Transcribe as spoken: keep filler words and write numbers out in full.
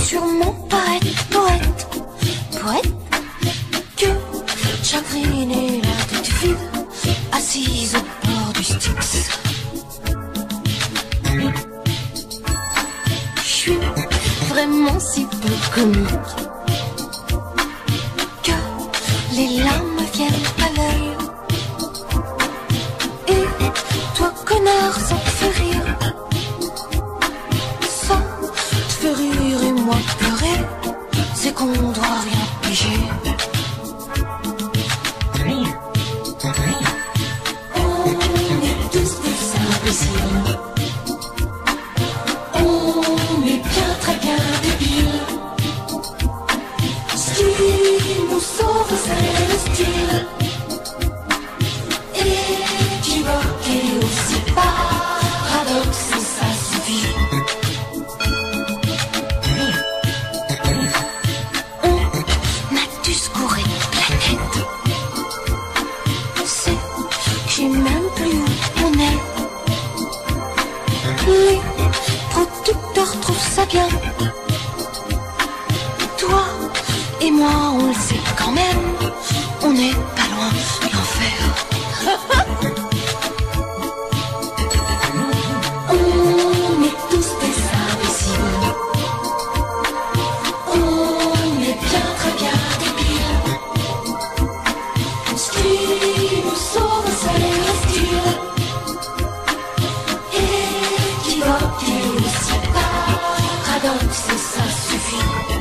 Sûrement poète, poète, poète, que chagrinée, la tête vide, assise au bord du Styx. Je suis vraiment si peu comique que les larmes viennent à l'œil. Et toi, connard, ça te fait rire. Ça te fait rire et moi pleurer. C'est qu'on doit rien piger. On est tous des imbéciles. On est bien, très bien débiles. Ce qui nous sauve, c'est le style. Équivoqué aussi paradoxe, et ça suffit. On a tous couru la tête. C'est que j'ai même plus où on est. Les producteurs trouvent ça bien. Toi et moi, on le sait quand même. On n'est pas loin de l'enfer. On est tous des imbéciles. On est bien, très bien débiles. Ce qui nous sauve, c'est le style. Équivoqué aussi paradoxe, et ça suffit.